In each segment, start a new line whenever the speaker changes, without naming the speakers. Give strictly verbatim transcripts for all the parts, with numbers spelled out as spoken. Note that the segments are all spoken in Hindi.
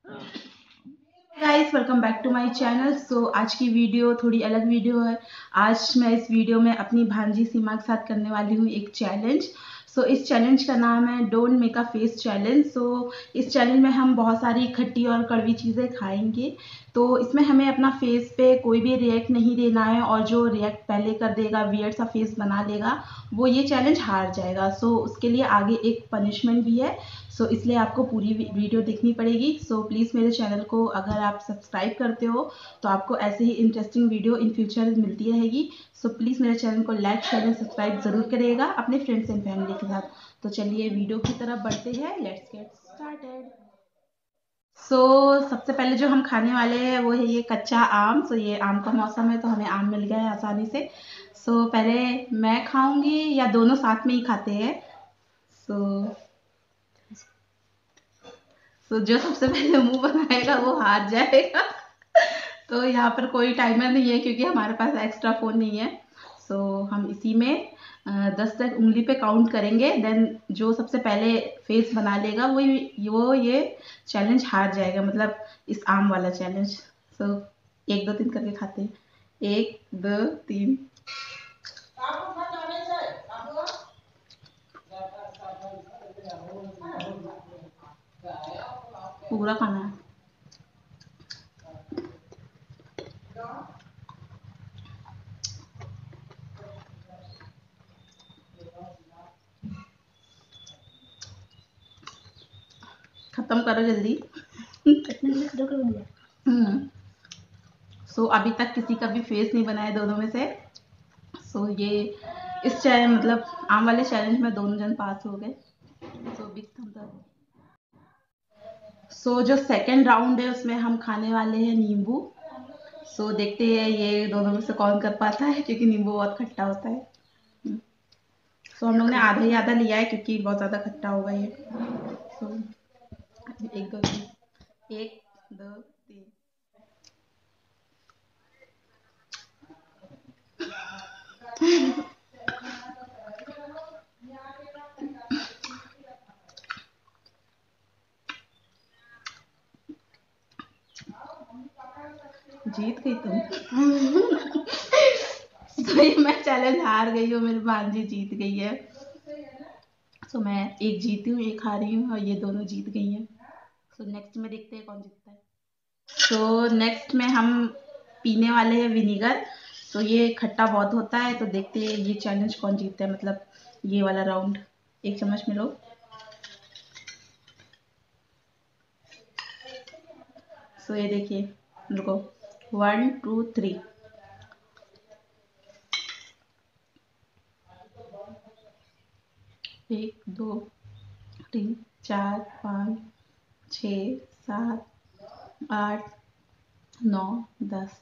Guys, welcome back to my channel. So आज की वीडियो थोड़ी अलग वीडियो है। आज मैं इस वीडियो में अपनी भांजी सीमा के साथ करने वाली हूँ एक चैलेंज। सो इस चैलेंज का नाम है don't make a face challenge. So इस चैलेंज में हम बहुत सारी खट्टी और कड़वी चीज़ें खाएंगे। तो इसमें हमें अपना फेस पे कोई भी रिएक्ट नहीं देना है, और जो रिएक्ट पहले कर देगा, वियर्ड सा फेस बना लेगा, वो ये चैलेंज हार जाएगा। सो उसके लिए आगे एक पनिशमेंट भी है। सो so, इसलिए आपको पूरी वीडियो देखनी पड़ेगी। सो so, प्लीज़ मेरे चैनल को अगर आप सब्सक्राइब करते हो तो आपको ऐसे ही इंटरेस्टिंग वीडियो इन फ्यूचर मिलती रहेगी। सो so, प्लीज़ मेरे चैनल को लाइक शेयर एंड सब्सक्राइब ज़रूर करिएगा अपने फ्रेंड्स एंड फैमिली के साथ। तो चलिए वीडियो की तरफ बढ़ते हैं। Let's get started. So so, सबसे पहले जो हम खाने वाले हैं वो है ये कच्चा आम। सो so, ये आम का मौसम है तो हमें आम मिल गया है आसानी से। सो so, पहले मैं खाऊंगी या दोनों साथ में ही खाते हैं। सो so, तो जो सबसे पहले मुंह बनाएगा वो हार जाएगा। तो यहाँ पर कोई टाइमर नहीं है क्योंकि हमारे पास एक्स्ट्रा फ़ोन नहीं है। सो हम इसी में दस तक उंगली पे काउंट करेंगे। देन जो सबसे पहले फेस बना लेगा वो वो ये चैलेंज हार जाएगा, मतलब इस आम वाला चैलेंज। सो एक दो तीन करके खाते हैं। एक दो तीन। पूरा खाना है। खत्म करो जल्दी। हम्म सो so, अभी तक किसी का भी फेस नहीं बनाया दोनों में से। सो so, ये इस चैलेंज मतलब आम वाले चैलेंज में दोनों जन पास हो गए। So big thumbs up. So जो सेकंड राउंड है उसमें हम खाने वाले हैं नींबू। सो so, देखते हैं ये दोनों में से कौन कर पाता है, क्योंकि नींबू बहुत खट्टा होता है। सो so, हम लोग ने आधा ही आधा लिया है क्योंकि बहुत ज़्यादा खट्टा होगा ये। सो so, एक दो तीन। एक दो तीन। जीत गई तुम। तो ये मैं चैलेंज हार गई हूँ, मेरी भांजी जीत गई है। सो मैं एक जीती हूँ, एक हारी हूँ, और ये दोनों जीत गई हैं। सो नेक्स्ट में देखते हैं कौन जीतता है। सो नेक्स्ट में हम पीने वाले हैं विनीगर। सो ये खट्टा बहुत होता है, तो देखते हैं ये चैलेंज कौन जीतता है, मतलब ये वाला राउंड। एक चम्मच में लो। सो ये देखिए, रुको। One two three. एक दो तीन चार पाँच छ सात आठ नौ दस।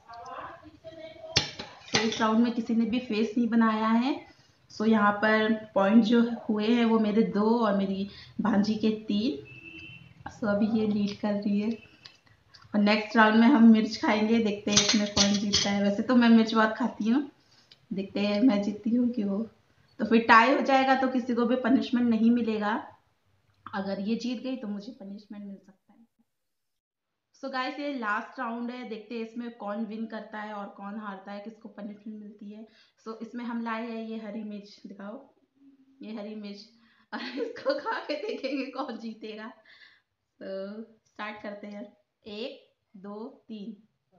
तो इस राउंड में किसी ने भी फेस नहीं बनाया है। सो यहाँ पर पॉइंट जो हुए हैं वो मेरे दो और मेरी भांजी के तीन। सो अभी ये लीड कर रही है। और नेक्स्ट राउंड में हम मिर्च खाएंगे, देखते हैं इसमें कौन जीतता है। वैसे तो मैं मिर्च बहुत खाती हूँ, देखते हैं मैं जीतती हूँ कि वो। तो फिर टाई हो जाएगा तो किसी को भी पनिशमेंट नहीं मिलेगा। अगर ये जीत गई तो मुझे पनिशमेंट मिल सकता है। सो गाइस, ये लास्ट राउंड है, देखते हैं इसमें कौन विन करता है और कौन हारता है, किसको पनिशमेंट मिलती है। सो so, इसमें हम लाए हैं ये हरी मिर्च, दिखाओ ये हरी मिर्च। और इसको खा के देखेंगे कौन जीतेगा। तो स्टार्ट करते हैं। एक दो तीन।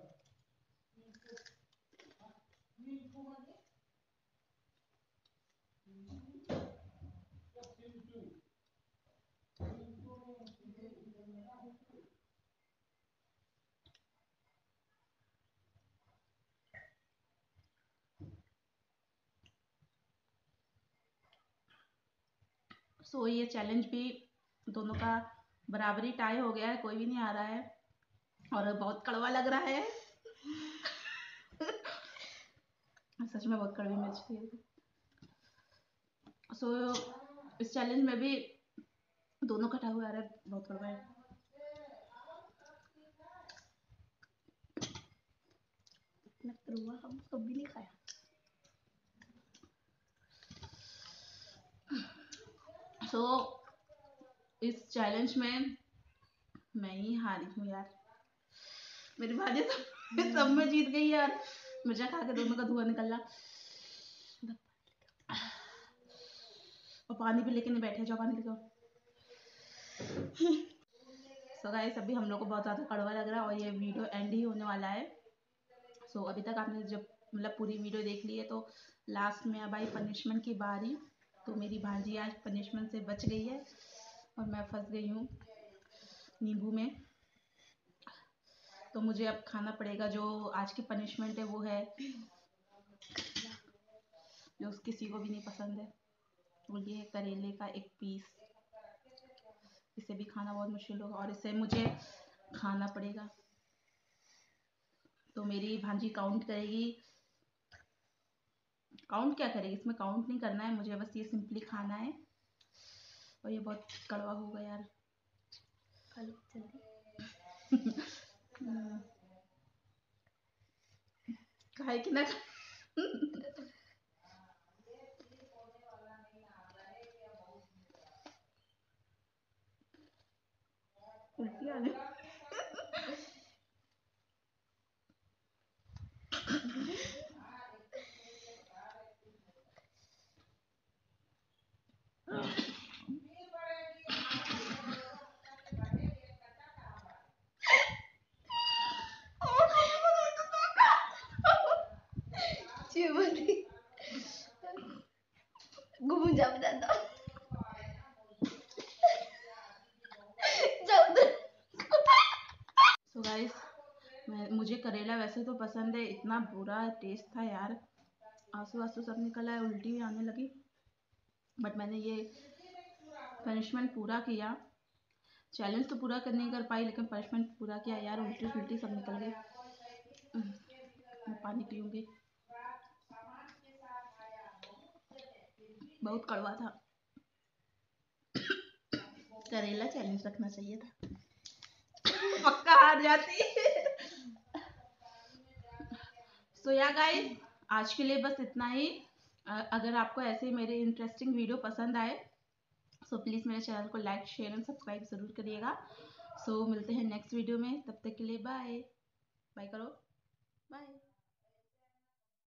सो so, ये चैलेंज भी दोनों का बराबरी टाई हो गया है, कोई भी नहीं आ रहा है, और बहुत कड़वा लग रहा है। सच में बहुत कड़वी मिर्च थी। सो so, इस चैलेंज में भी दोनों कटा हुआ आ रहा है, बहुत कड़वा है। इतना कड़वा हम कभी नहीं खाया। सो so, इस चैलेंज में मैं ही हारी हूँ यार, मेरी भाभी सब सब में जीत गई यार। मिर्चा खा के दोनों का धुआं निकल रहा। और पानी भी लेके नहीं बैठे, जाओ पानी लेके। सो गाइस अभी हम लोग को बहुत ज़्यादा कड़वा लग रहा है और ये वीडियो एंड ही होने वाला है। सो so, अभी तक आपने जब मतलब पूरी वीडियो देख ली है तो लास्ट में अब आई पनिशमेंट की बारी। तो मेरी भांजी आज पनिशमेंट से बच गई है और मैं फंस गई हूँ नींबू में। तो मुझे अब खाना पड़ेगा जो आज की पनिशमेंट है, वो है जो किसी को भी नहीं पसंद है, वो ये है करेले का एक पीस। इसे भी खाना बहुत मुश्किल होगा और इसे मुझे खाना पड़ेगा। तो मेरी भांजी काउंट करेगी। काउंट क्या करेगी, इसमें काउंट नहीं करना है मुझे, बस ये सिंपली खाना है। और ये बहुत कड़वा होगा यार, खा लो जल्दी। खाए कि ना उल्टी आने।
घूम जा बता
सो गाइस मैं मुझे करेला वैसे तो पसंद है, इतना बुरा टेस्ट था यार, आंसू आंसू सब निकल आए, उल्टी भी आने लगी। बट मैंने ये पनिशमेंट पूरा किया। चैलेंज तो पूरा कर नहीं कर पाई लेकिन पनिशमेंट पूरा किया यार, उल्टी उल्टी सब निकल गई। मैं पानी पीऊंगी, बहुत कड़वा था। करेला चैलेंज रखना चाहिए था, पक्का हार जाती। सो या गाइस आज के लिए बस इतना ही। अगर आपको ऐसे मेरे इंटरेस्टिंग वीडियो पसंद आए सो प्लीज़ मेरे चैनल को लाइक शेयर एंड सब्सक्राइब ज़रूर करिएगा। सो मिलते हैं नेक्स्ट वीडियो में, तब तक के लिए बाय बाय करो, बाय।